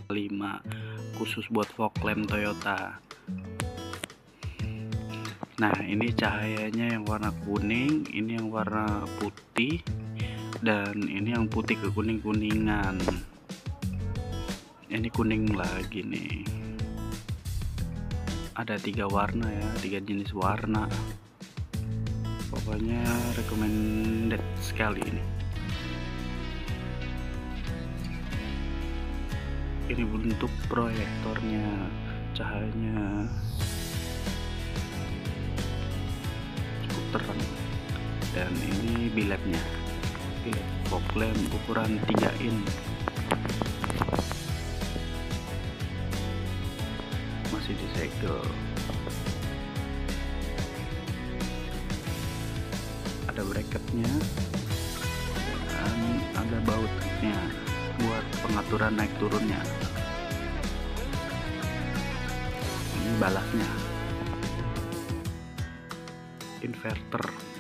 5 khusus buat fog lamp Toyota. Nah, ini cahayanya yang warna kuning, ini yang warna putih, dan ini yang putih ke kuning-kuningan. Ini kuning lagi nih. Ada 3 warna ya, 3 jenis warna. Pokoknya recommended sekali ini. Ini bentuk proyektornya, cahayanya cukup terang. Dan ini biletnya, bilet fog lamp ukuran 3 in. Masih disegel. Ada bracketnya dan ada bautnya buat pengaturan naik turunnya. Ini balasnya, inverter.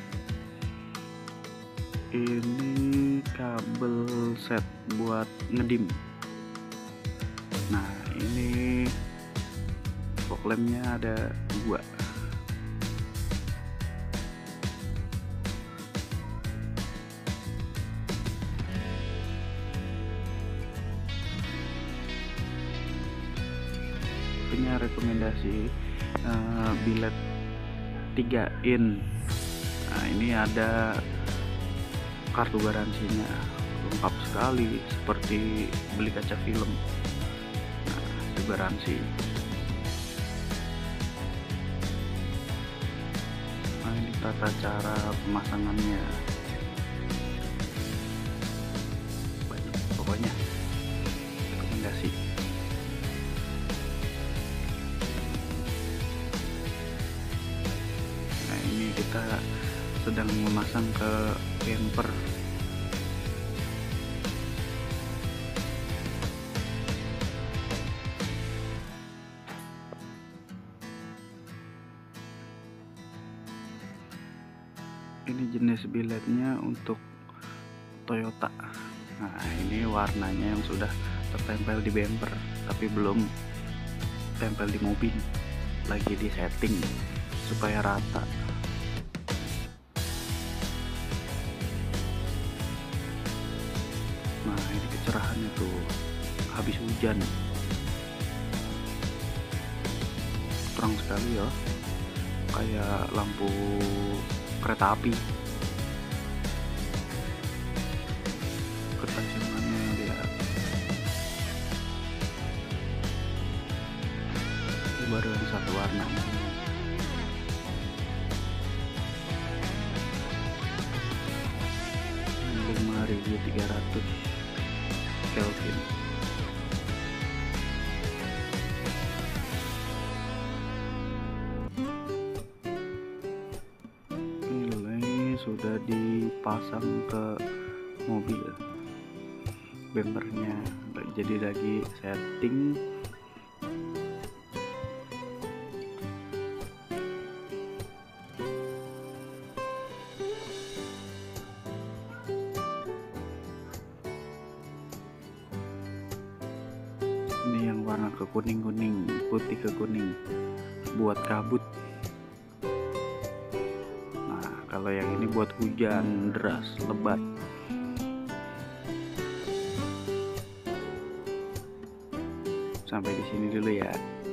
Ini kabel set buat ngedim. Nah, ini fog lampnya ada 2. Punya rekomendasi bilet 3 in. Nah, ini ada kartu garansinya, lengkap sekali seperti beli kaca film. Nah, itu garansi. Nah, ini tata cara pemasangannya, banyak pokoknya rekomendasi. Nah, ini kita sedang memasang ke bumper. Ini jenis biletnya untuk Toyota. Nah, ini warnanya yang sudah tertempel di bumper tapi belum tempel di mobil, lagi di setting supaya rata. Nah, ini kecerahannya tuh habis hujan, terang sekali ya, kayak lampu kereta api. Ketajamannya lihat, ini baru yang satu warna. Ini 5300 Kelvin. Ini sudah dipasang ke mobil, bumpernya jadi lagi setting. Ini yang warna ke kuning-kuning, putih ke kuning, buat kabut. Nah, kalau yang ini buat hujan deras, lebat. Sampai di sini dulu ya.